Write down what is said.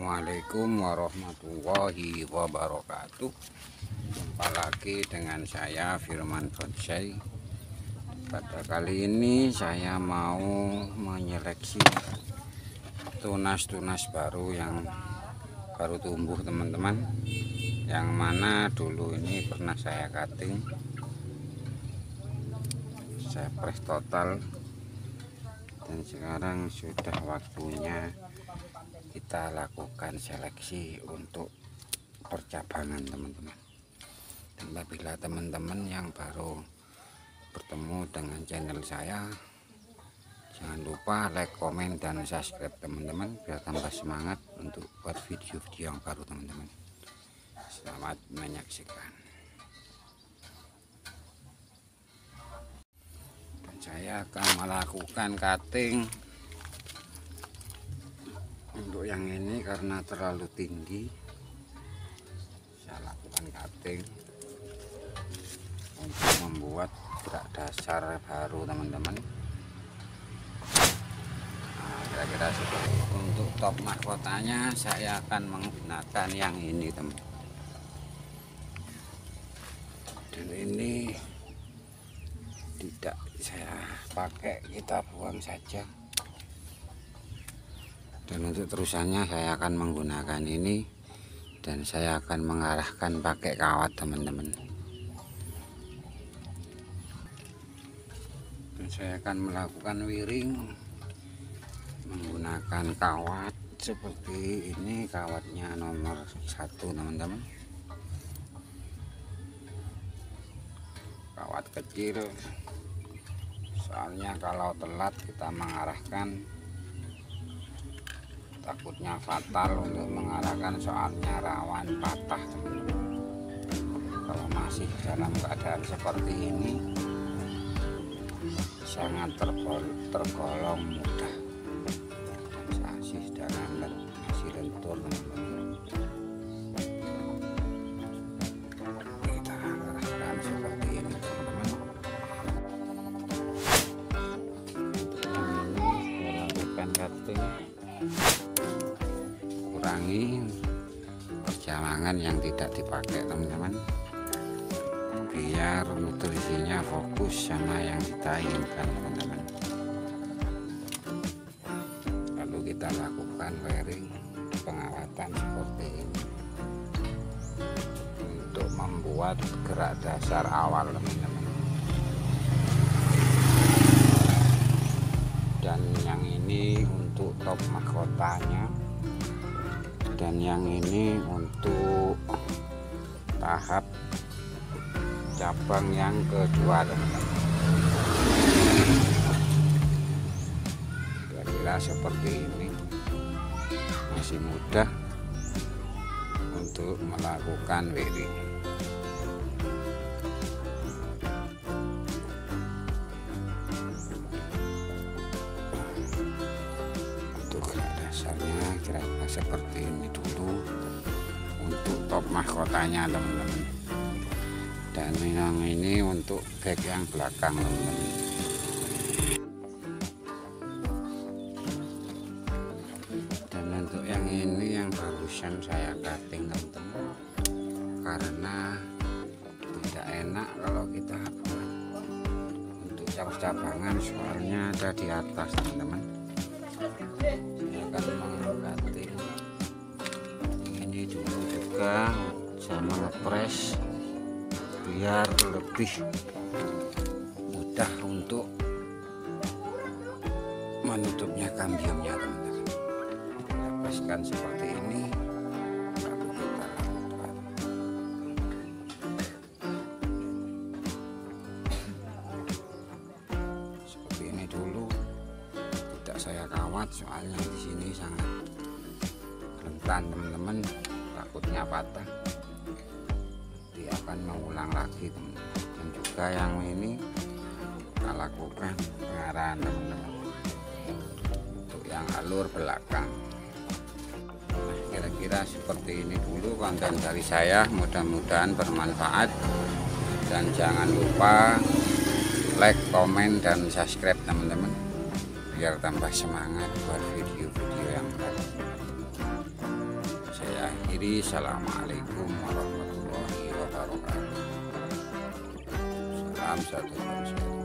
Assalamualaikum warahmatullahi wabarakatuh. Jumpa lagi dengan saya Firman Bonsai. Pada kali ini saya mau menyeleksi tunas-tunas baru yang baru tumbuh teman-teman, yang mana dulu ini pernah saya cutting, saya press total, dan sekarang sudah waktunya kita lakukan seleksi untuk percabangan teman-teman. Dan apabila teman-teman yang baru bertemu dengan channel saya, jangan lupa like, komen, dan subscribe teman-teman, biar tambah semangat untuk buat video-video yang baru teman-teman. Selamat menyaksikan. Dan saya akan melakukan cutting. Untuk yang ini karena terlalu tinggi, saya lakukan cutting untuk membuat gerak dasar baru teman-teman. Nah, kira-kira seperti itu. Untuk top mahkotanya saya akan menggunakan yang ini teman. Dan ini tidak saya pakai, kita buang saja. Dan untuk terusannya saya akan menggunakan ini, dan saya akan mengarahkan pakai kawat teman-teman. Dan saya akan melakukan wiring menggunakan kawat seperti ini, kawatnya nomor 1 teman-teman, kawat kecil, soalnya kalau telat kita mengarahkan takutnya fatal untuk mengarahkan, soalnya rawan patah teman-teman. Kalau masih dalam keadaan seperti ini sangat tergolong mudah, dan sasih dan masih lentur teman-teman. Kita arahkan seperti ini teman-teman. Ini lakukan cutting, kurangi perjalanan yang tidak dipakai teman-teman, biar nutrisinya fokus sama yang kita inginkan teman-teman. Lalu kita lakukan wiring pengawatan seperti ini untuk membuat gerak dasar awal teman-teman. Dan yang ini untuk top mahkotanya, dan yang ini untuk tahap cabang yang kedua teman-teman. Kira-kira seperti ini, masih mudah untuk melakukan wiring. Untuk gerak dasarnya kira-kira seperti ini dulu untuk top mahkotanya teman-teman. Dan yang ini untuk back yang belakang teman-teman. Dan untuk yang ini yang barusan saya cutting teman-teman, karena tidak enak kalau kita buat untuk cabangan, soalnya ada di atas teman-teman. Saya akan mengcutting ini dulu juga sama ngepres, biar lebih mudah untuk menutupnya kambiumnya teman-teman. Lepaskan seperti ini, lalu kita lakukan. Seperti ini dulu, tidak saya kawat soalnya di sini sangat rentan teman-teman, takutnya patah. Akan mengulang lagi teman-teman. Dan juga yang ini kita lakukan pengarahan teman-teman untuk yang alur belakang. Nah, kira-kira seperti ini dulu konten dari saya, mudah-mudahan bermanfaat, dan jangan lupa like, komen, dan subscribe teman-teman, biar tambah semangat buat video-video yang baru. saya akhiri. Assalamualaikum warahmatullahi wabarakatuh. Salam satu bangsa.